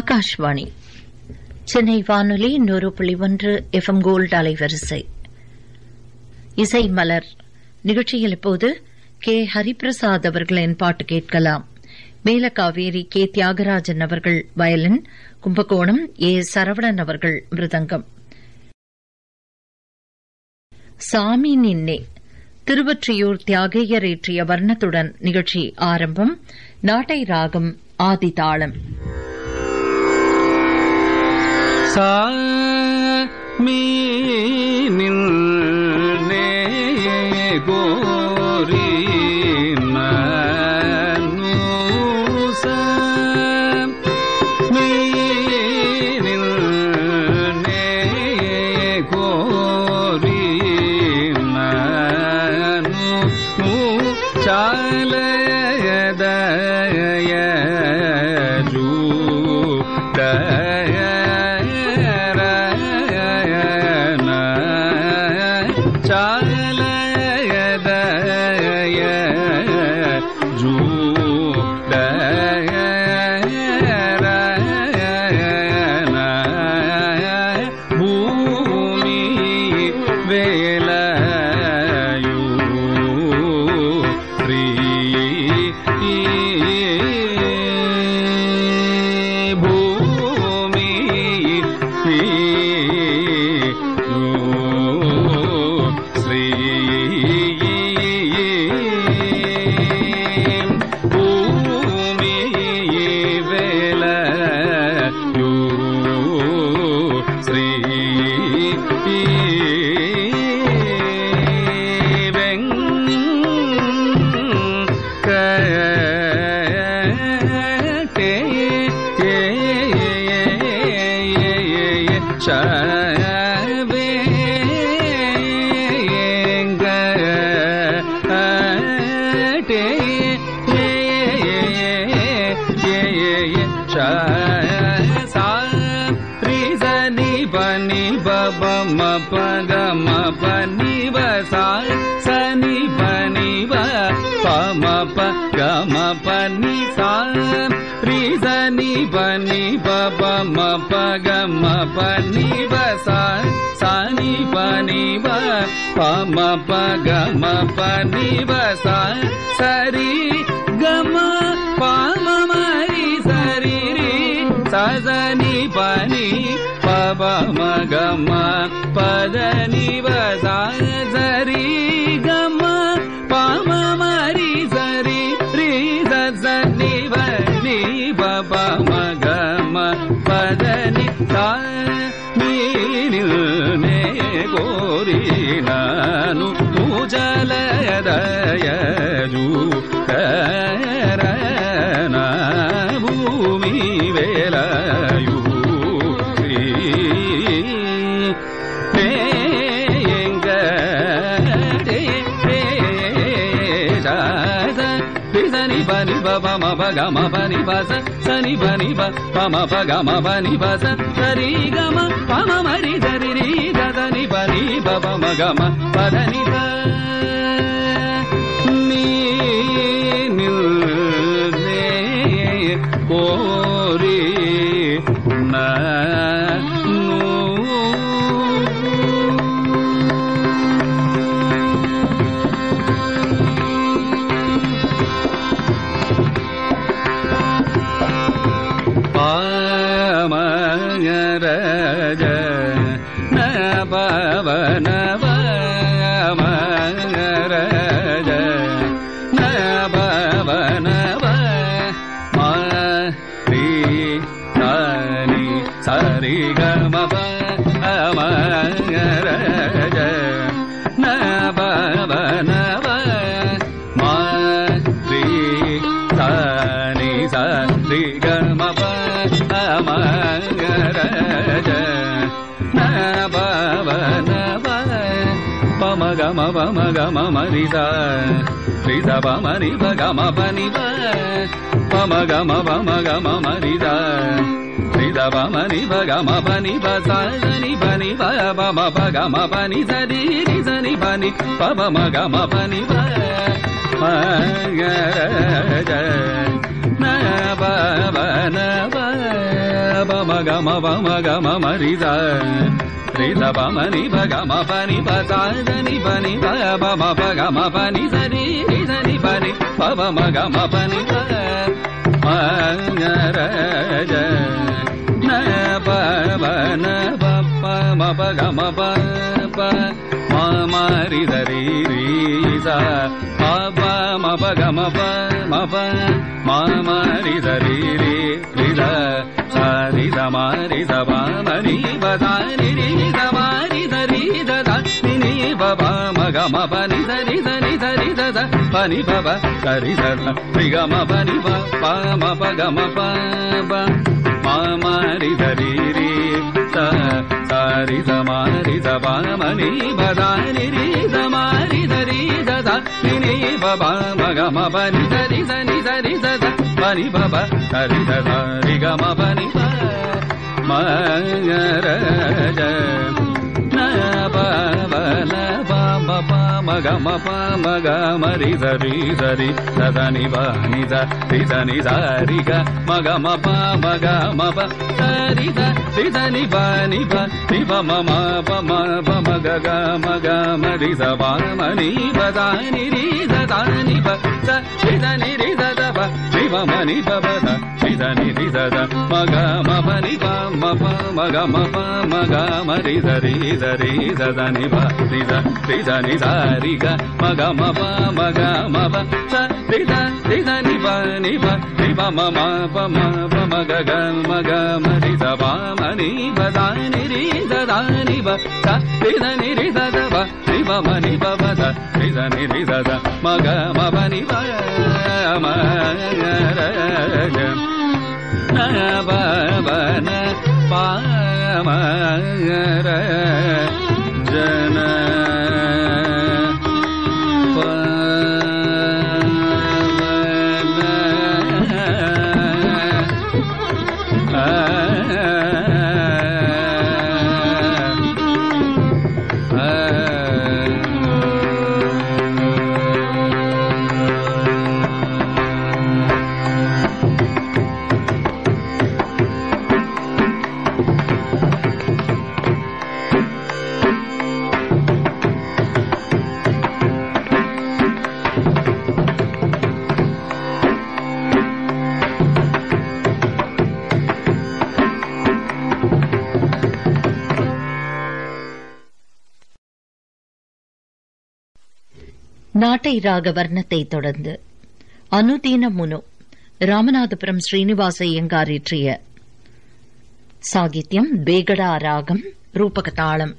ஆகாஷ்வாணி சென்னை வானொலி 100.1 FM gold அலைவரிசை. இசை மலர் நிகழ்ச்சியில் இப்போது கே. ஹரிபிரசாத் அவர்களின் பாட்டு கேட்கலாம். மேலகாவேரி கே. தியாகராஜன் அவர்கள் வயலின், கும்பகோணம் ஏ. சரவணன் அவர்கள் மிருதங்கம். சாமி நின்னே திருவொற்றியூர் தியாகேயர் இயற்றிய வர்ணத்துடன் நிகழ்ச்சி ஆரம்பம். நாட்டை ராகம் ஆதிதாளம். சாமி நின்னே கோரி சரி கம பாம மரி சரி ரி சசனி பனி பப மகம பதனி வசா சரி கம பாம மரி சரி ரி சசனி பனி பப மகம பதனி சாமீனே கோரி நானு ஜலயதயஜு கரன பூமி வேலயு சனி பனி பம பகம பனி பச சனி பனி பம பகம பனி பச சரி கம பம மரி சரி ரி சனி பனி பம கம பதனி கோரி பாமரஜ நபவனவ மரஜ நபவனவ மரி தனி சரி கமப அமரஜ நபவனவ மரி தனி சரி கமப அமரஜ நபவனவ பம கம பம கம மரித ரித பமரி பகம பனிவ பம கம மரித ரித பமரி பகம பனி பசனி பனி பம பகம பனி சரி ரி சனி பனி பம கம பனிவ மகரஜ நபவனவ gama pama gama marida rida pama ni pa gama pani pa sa ni pa ni pa pama pa gama pani sa ni pa ni pa pama gama pani pa ma ra ja na pa pa na pa pa ma pa gama pa pa ma ma ri da ri ri sa pa pa ma pa gama pa ma pa ma ma ri da ri ri ri da sa ri da ma ri da pa ma ni pa sa ni ri da ma ri da da ni pa pa ma ga ma pa ni sa ri da da pa ni pa pa sa ri da ri ga ma pa ni pa pa ma pa ga ma pa pa ma ma ri da ri ri sa sa ri da ma ri da pa ma ni pa da ni ri da ma ri da da ni pa pa ma ga ma pa ni sa ri da da pa ni pa pa sa ri da ri ga ma pa ni pa ma ra ja na pa pa na pa ma pa ma ga ma ri da da ni pa ni da ni sa ri ga ma ga ma pa sa ri da ni pa ni pa ma ga ma ri da pa ma ni pa da ni ri da ni pa sa ri da ni ri da pa ri pa ma ni pa da ri da ni ri da ma ga ma pa ni pa ma ga ma ri da da ni pa ri da ni sa ri ga ma ga ma pa sa ri da ni pa ri pa ma ga ma ri da pa ma ni pa da ni ri da ni pa sa ri da ni ri da pa ri pa ma ni pa da ri da ni ri da ma ga ma pa ni pa ma ra ja na pa pa na pa ma ra jana நாட்டை ராக வர்ணத்தை தொடர்ந்து அனுதீன முனு ராமநாதபுரம் ஸ்ரீனிவாச ஐயங்கார் இயற்றிய சாகித்யம் பேகடா ராகம் ரூபக தாளம்.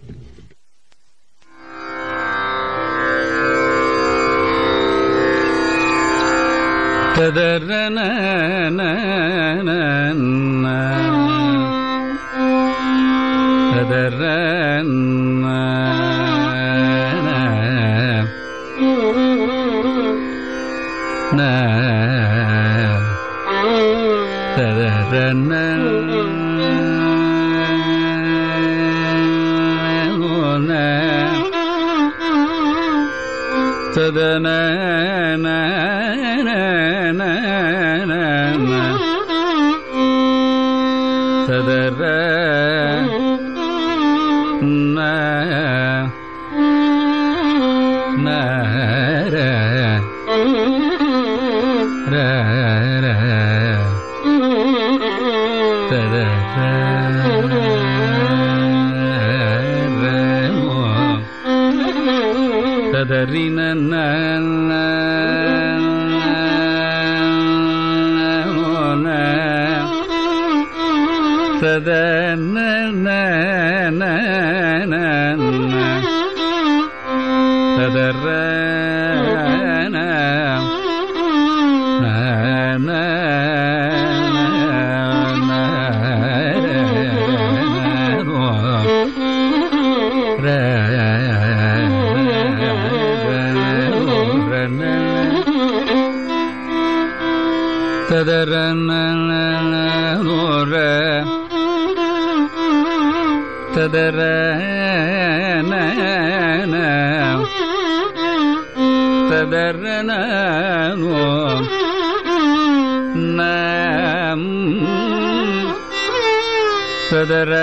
சதர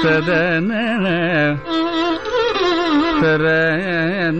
சதன சரண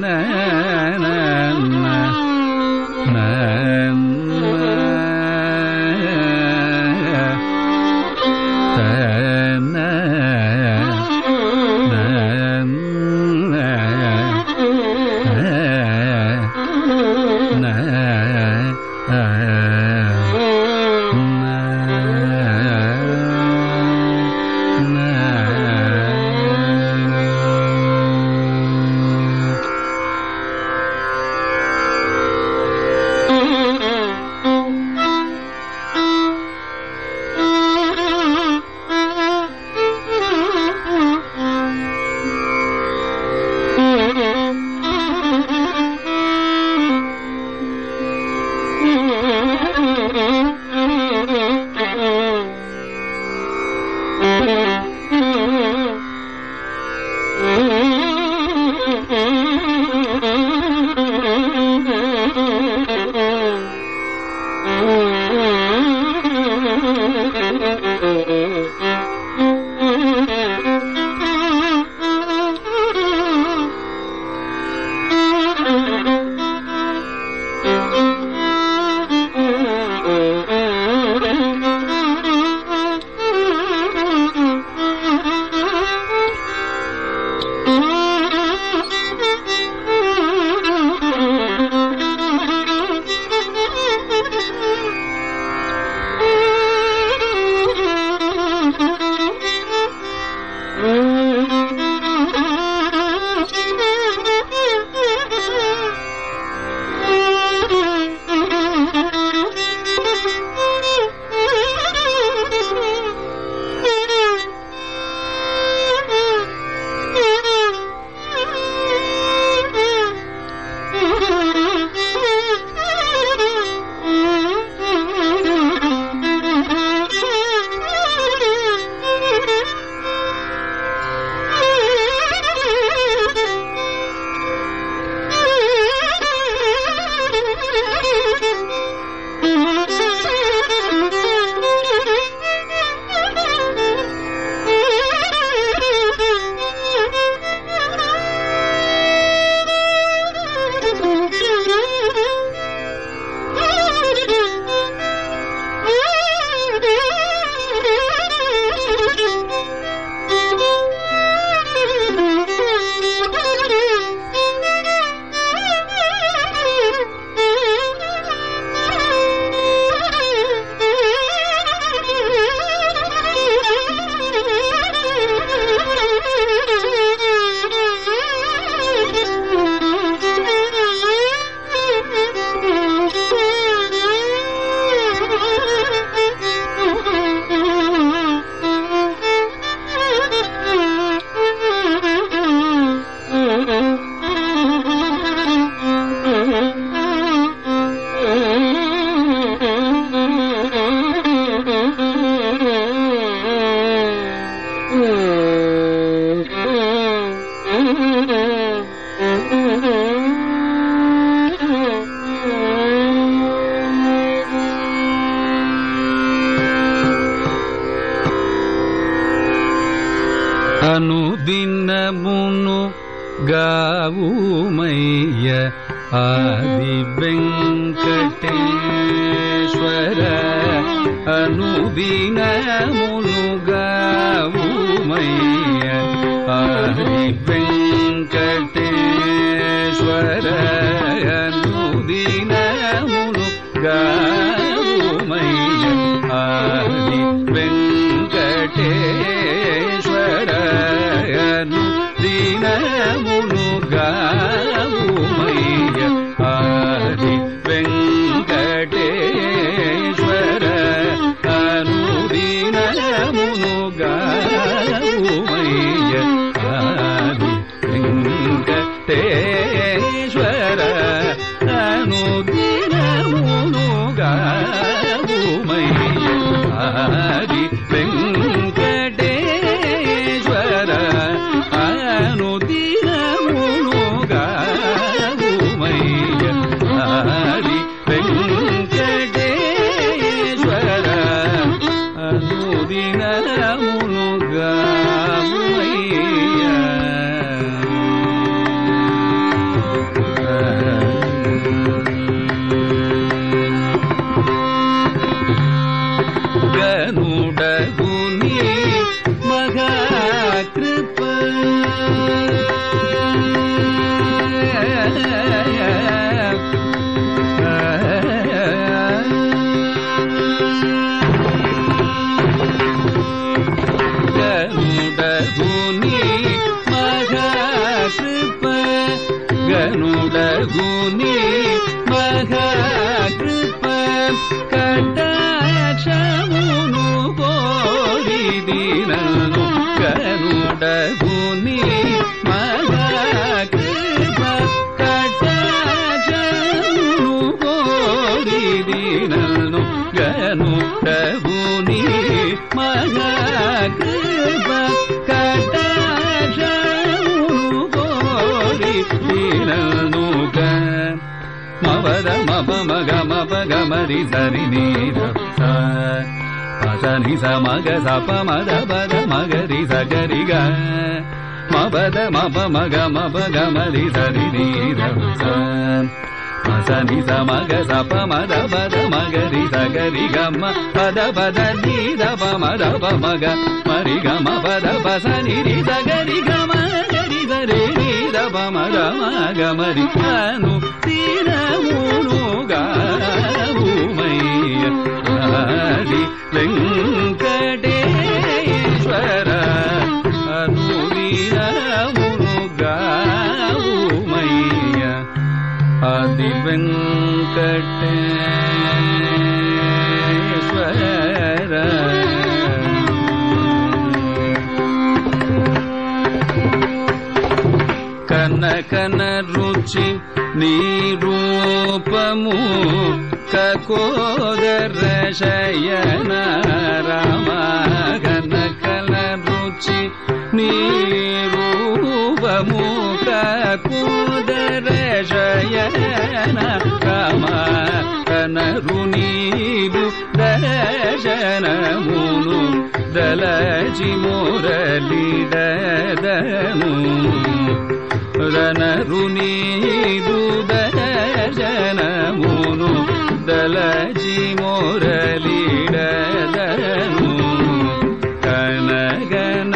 అనుదినమును గావుమయ్య ఆది వెంకటేశ్వర అనుదినమును గావుమయ్య ఆది వెంకటేశ్వర అనుదినమును గావుమయ్య ఆది వెంకటేశ్వర అనుదినమును గావుమయ్య ఆది వెంకటేశ్వర అనుదినమును గావుమయ్య ఆది వెంకటేశ్వర అనుదినమును గావుమయ్య ఆది వెంకటేశ్వర అనుదినమును గావుమయ్య ఆది వెంకటేశ్వర అనుదినమును గావు गुनी महाकृप गुनी महाकृप कटाक्षमुनु कोरिदिननु गरुड गुनी महाकृप कटाक्षमुनु कोरिदिननु गरुड गुनी महाकृप कटाक्षमुनु कोरिदिननु मवद मप मग मप गमरि सरि नीर सनि समग सप मद पद मगरि सगरि ग मवद मप मग मप गमरि सरि नीर सनि समग सप मद पद मगरि सगरि गम पद पद नीर प मद प मग मरि गम पद प सनि रि सगरि गम गरि सरि नीर प मद मग मरि अनु तीरमुनु गावुमय्य हरि वेंकटेश्वर अनुदीनमुनु गावुमय्य आदि वेंकटेश्वर कनकन रुचि निरूपमु ककोदर शयन राम कनकन रुचि निरूपमु ककोदर शयन राम कनरुनीबु दर्शनमुनु दलजि मुरलिडदनु रणरुनीदु दर्शनमुनु दलजि मुरलिडदनु कनगन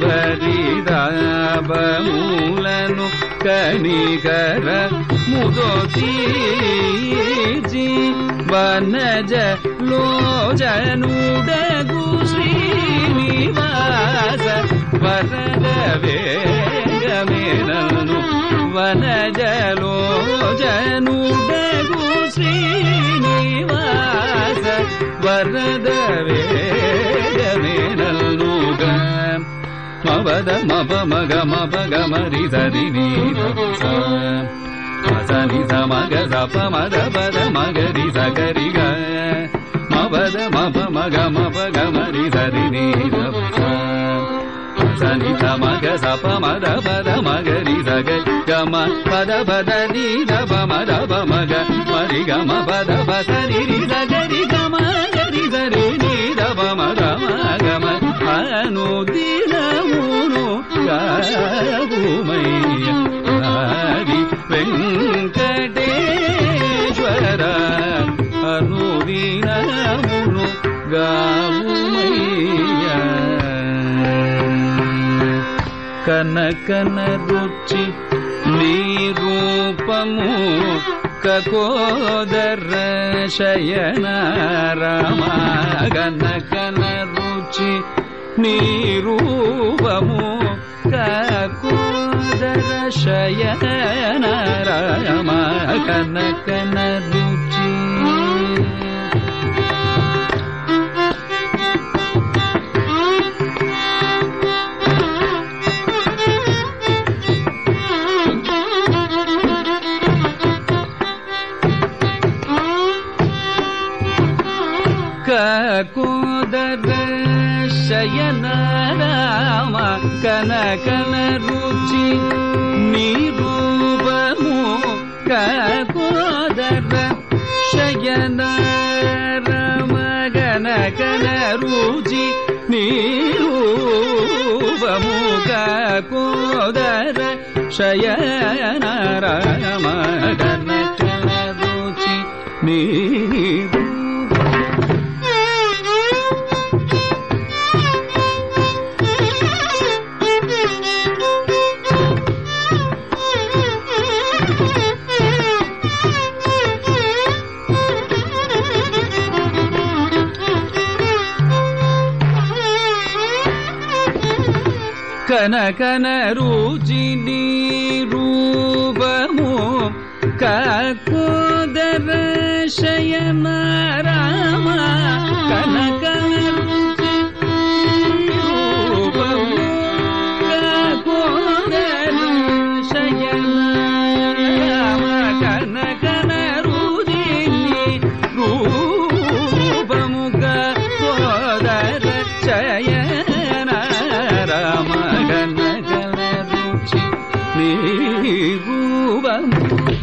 भरिदाबमूलनु कनिकर मुदोतीर्जि वनज लोचनुडगु श्रीनिवास वरद वेगमेननु वनजलोचनुडगु श्रीनिवास वरद वेगमेननु मवद मप मग मप गमरि सरि नीर सनि समग सप मद पद मगरि सगरि ग मवद मप मग मप गमरि सरि नीर सनि समग सप मद पद मगरि सगरि गम पद पद नीर प मद प मग मरि गम पद प सरि रि सगरि गम गरि सरि नीर प मद मगम अनुदीनमुनु गावुमय्य हरि वेंकटेश्वर अनुदीनमुनु गावुमय्य कनकन रुचि निरूपमु ककोदर शयन राम कनकन रुचि निरूपमु ककोदर शयन राम कनकन रुचि ककोदर शयन राम कनकन रुचि निरूपमु ककोदर शयन राम कनकन रुचि निरूपमु ककोदर शयन राम कनकन रुचि निरूपमु కనకన రుచిని రూపము కాకోదర శయన రామ కనకన రూపము కాకోదర శయన రామ కనకన రుచిని రూపము కాకోదర శయన రామ కనకన రుచి రూపము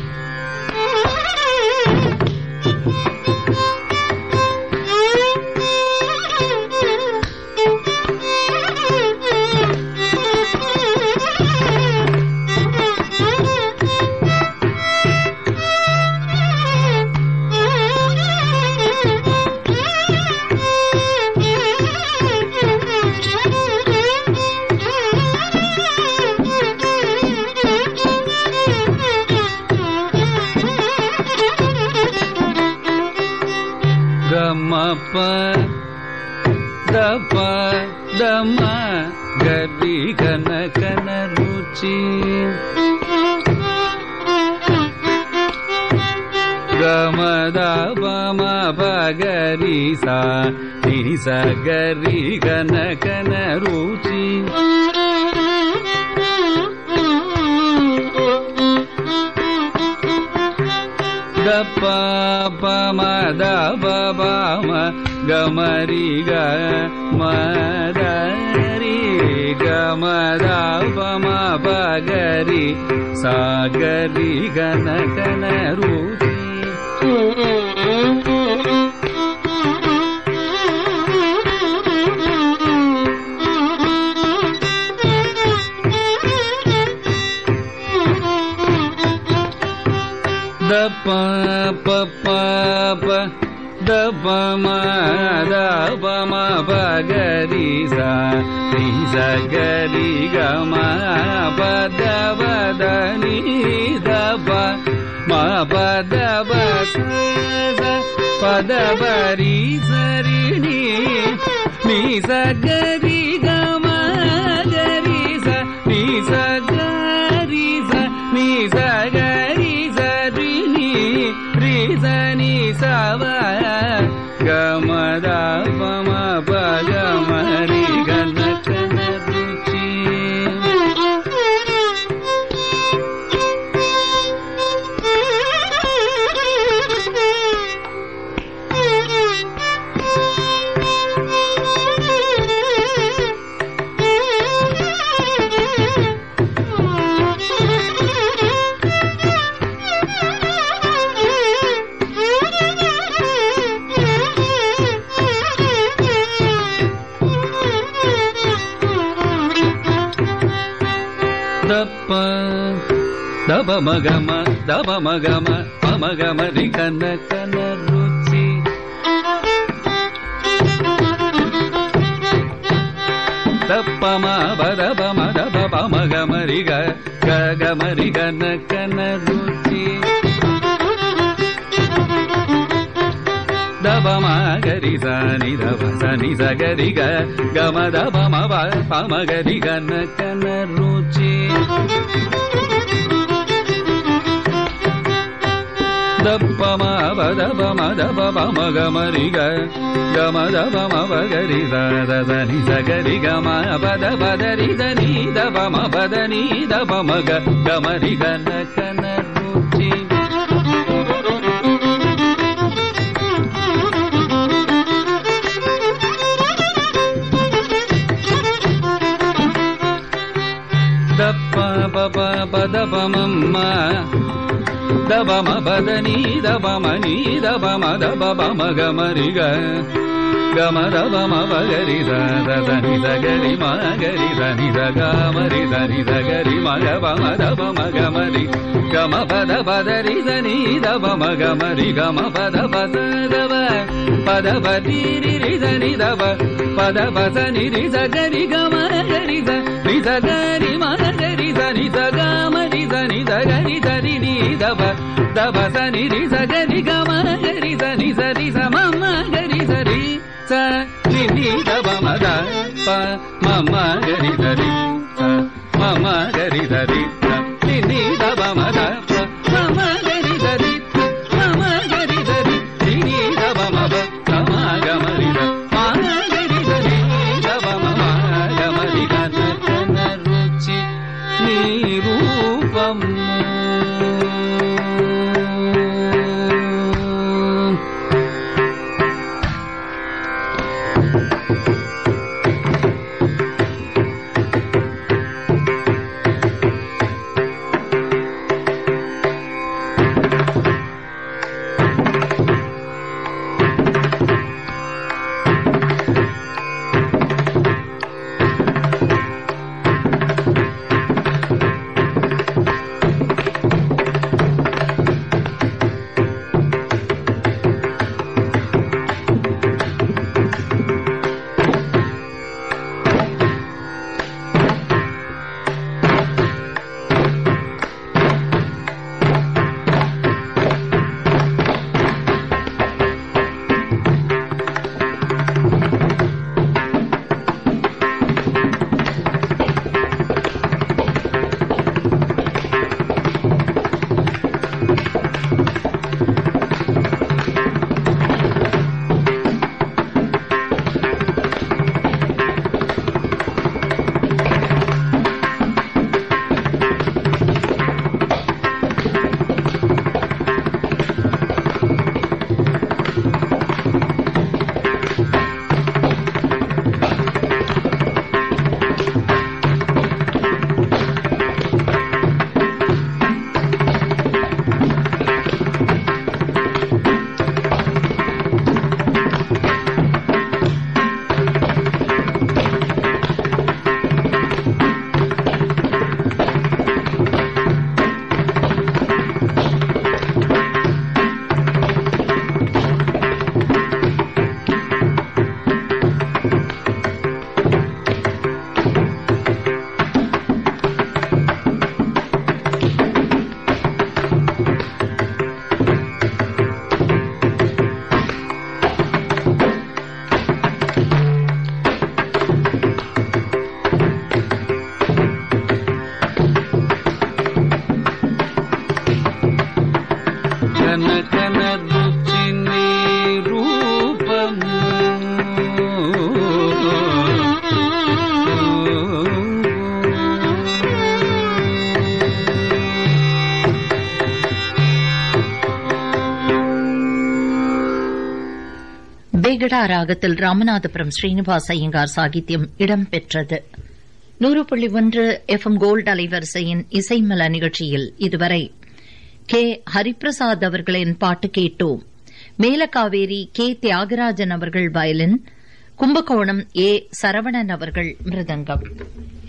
గమప దప దమ గరి కనకన రుచి గమ దప మ పగరి సా ని స గరి కనకన రుచి దప పమ దప పమ గమరి గ మదరి గమ దప మ పగరి సాగరి గనకన రుచి దప పప దప మ దప మ పగరి సా ని స గరి గమ పద వదని దప మ పద వస పద బరి సరి ని స గరి గమ గరి స ని స గరి స ని స గరి ని సవ గమ దప మ పగ మరి గనకన రుచి దప దప మగమ దప మగమ పమగమ రి కనకన రుచి దప మ బదప మ దప పమగమ రి గ గమ రి కనకన రుచి దప మ గరి స ని దప స ని స గరి గ గమ దప మ పమ గరి కనకన రుచి దప మ బదప మ దప పమ గమ రి గ గమ దప మ పగరి స ద ని స గరి గమ పద పదరి ద ని దప మ పద ని దప మ గ గమ రి కనకన రుచి దప పప పదప మమ్మ దప మ పద ని దప మ ని దప మ దప పమ గమ రి గ గమ దప మ పగరి స ద ని స గరి మ గరి ద ని స గమ రి ద ని స గరి మ గ మ దప మ గమ రి గమ పద పదరి ద ని దప మ గమ రి గమ పద పద దప పద పది రి రి ద ని దప పద పద ని రి స గరి గమ గరి స ని స గరి మ గరి స ని స గమ రి స ని స గరి ద రి ని దప దప స ని రి స గరి గమ గరి స ని స రి స మ మ గరి స రి స ని ని దప మ ద ప మ మ గరి ద రి స மம கரி தரி நினி தப மத மம கரி தரி மம கரி தரி நினி தப மப மம கமரி மம கரி தரி தப மம கமரி கன ருச்சி நிரூபம் பேகடா ராகத்தில் ராமநாதபுரம் ஸ்ரீனிவாச ஐயங்கார் சாகித்யம் இடம்பெற்றது. 100.1 FM கோல்டு அலைவரிசையின் இசைமல நிகழ்ச்சியில் இதுவரை கே ஹரிபிரசாத் அவர்களின் பாட்டு கேட்டோம். மேலக்காவேரி கே தியாகராஜன் அவர்கள் வயலின், கும்பகோணம் ஏ சரவணன் அவர்கள் மிருதங்கம்.